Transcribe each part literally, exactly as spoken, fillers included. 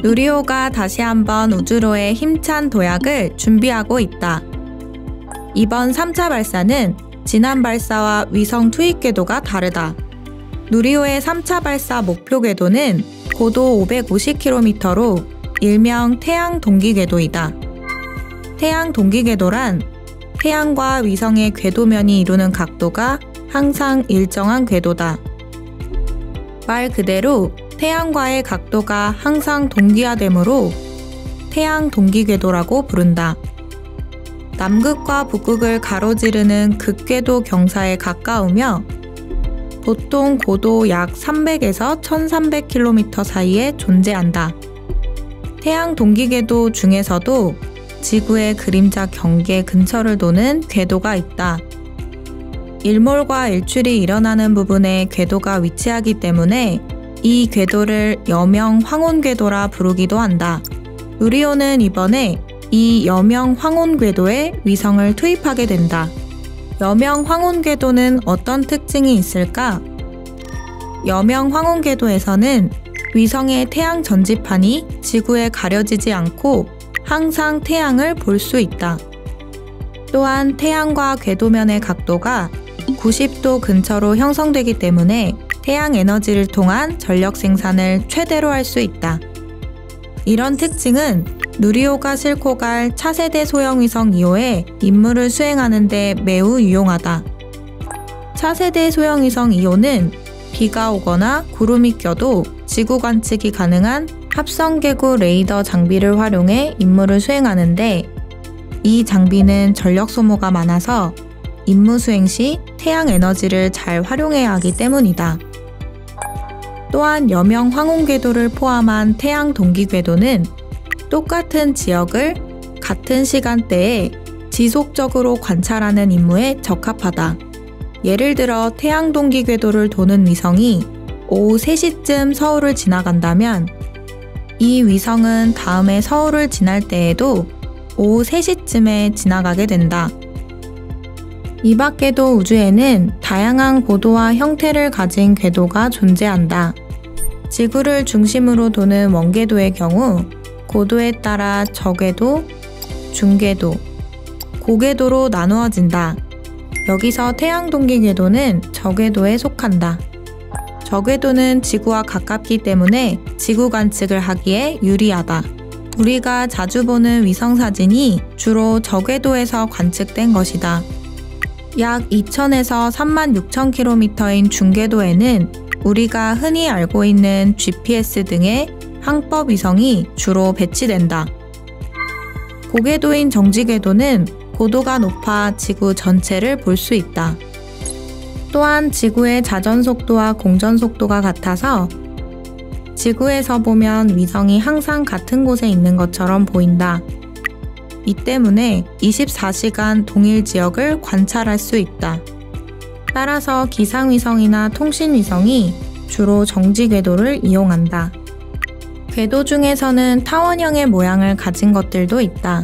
누리호가 다시 한번 우주로의 힘찬 도약을 준비하고 있다. 이번 삼 차 발사는 지난 발사와 위성 투입 궤도가 다르다. 누리호의 삼 차 발사 목표 궤도는 고도 오백오십 킬로미터로 일명 태양 동기 궤도이다. 태양 동기 궤도란 태양과 위성의 궤도면이 이루는 각도가 항상 일정한 궤도다. 말 그대로 태양과의 각도가 항상 동기화되므로 태양 동기 궤도라고 부른다. 남극과 북극을 가로지르는 극궤도 경사에 가까우며 보통 고도 약 삼백에서 천삼백 킬로미터 사이에 존재한다. 태양 동기 궤도 중에서도 지구의 그림자 경계 근처를 도는 궤도가 있다. 일몰과 일출이 일어나는 부분에 궤도가 위치하기 때문에 이 궤도를 여명 황혼 궤도라 부르기도 한다. 누리호는 이번에 이 여명 황혼 궤도에 위성을 투입하게 된다. 여명 황혼 궤도는 어떤 특징이 있을까? 여명 황혼 궤도에서는 위성의 태양 전지판이 지구에 가려지지 않고 항상 태양을 볼 수 있다. 또한 태양과 궤도면의 각도가 구십 도 근처로 형성되기 때문에 태양 에너지를 통한 전력 생산을 최대로 할 수 있다. 이런 특징은 누리호가 싣고 갈 차세대 소형위성 이 호에 임무를 수행하는 데 매우 유용하다. 차세대 소형위성 이 호는 비가 오거나 구름이 껴도 지구 관측이 가능한 합성계구 레이더 장비를 활용해 임무를 수행하는데 이 장비는 전력 소모가 많아서 임무 수행 시 태양 에너지를 잘 활용해야 하기 때문이다. 또한 여명 황혼 궤도를 포함한 태양 동기 궤도는 똑같은 지역을 같은 시간대에 지속적으로 관찰하는 임무에 적합하다. 예를 들어 태양 동기 궤도를 도는 위성이 오후 세 시쯤 서울을 지나간다면 이 위성은 다음에 서울을 지날 때에도 오후 세 시쯤에 지나가게 된다. 이 밖에도 우주에는 다양한 고도와 형태를 가진 궤도가 존재한다. 지구를 중심으로 도는 원궤도의 경우 고도에 따라 저궤도, 중궤도, 고궤도로 나누어진다. 여기서 태양 동기 궤도는 저궤도에 속한다. 저궤도는 지구와 가깝기 때문에 지구 관측을 하기에 유리하다. 우리가 자주 보는 위성 사진이 주로 저궤도에서 관측된 것이다. 약 이천에서 삼만 육천 킬로미터인 중궤도에는 우리가 흔히 알고 있는 지 피 에스 등의 항법 위성이 주로 배치된다. 고궤도인 정지궤도는 고도가 높아 지구 전체를 볼 수 있다. 또한 지구의 자전 속도와 공전 속도가 같아서 지구에서 보면 위성이 항상 같은 곳에 있는 것처럼 보인다. 이 때문에 이십사 시간 동일 지역을 관찰할 수 있다. 따라서 기상위성이나 통신위성이 주로 정지궤도를 이용한다. 궤도 중에서는 타원형의 모양을 가진 것들도 있다.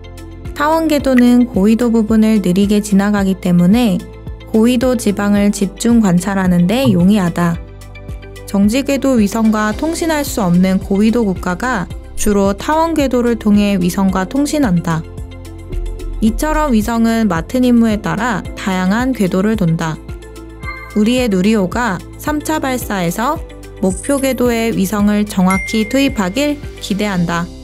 타원궤도는 고위도 부분을 느리게 지나가기 때문에 고위도 지방을 집중 관찰하는 데 용이하다. 정지궤도 위성과 통신할 수 없는 고위도 국가가 주로 타원궤도를 통해 위성과 통신한다. 이처럼 위성은 맡은 임무에 따라 다양한 궤도를 돈다. 우리의 누리호가 삼 차 발사에서 목표 궤도의 위성을 정확히 투입하길 기대한다.